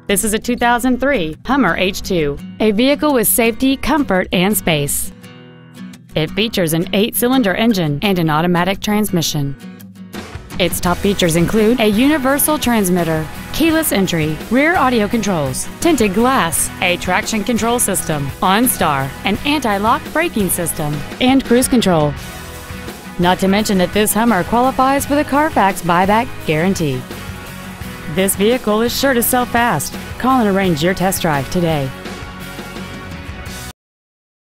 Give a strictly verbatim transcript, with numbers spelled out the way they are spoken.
This is a two thousand three Hummer H two, a vehicle with safety, comfort, and space. It features an eight-cylinder engine and an automatic transmission. Its top features include a universal transmitter, keyless entry, rear audio controls, tinted glass, a traction control system, OnStar, an anti-lock braking system, and cruise control. Not to mention that this Hummer qualifies for the Carfax buyback guarantee. This vehicle is sure to sell fast. Call and arrange your test drive today.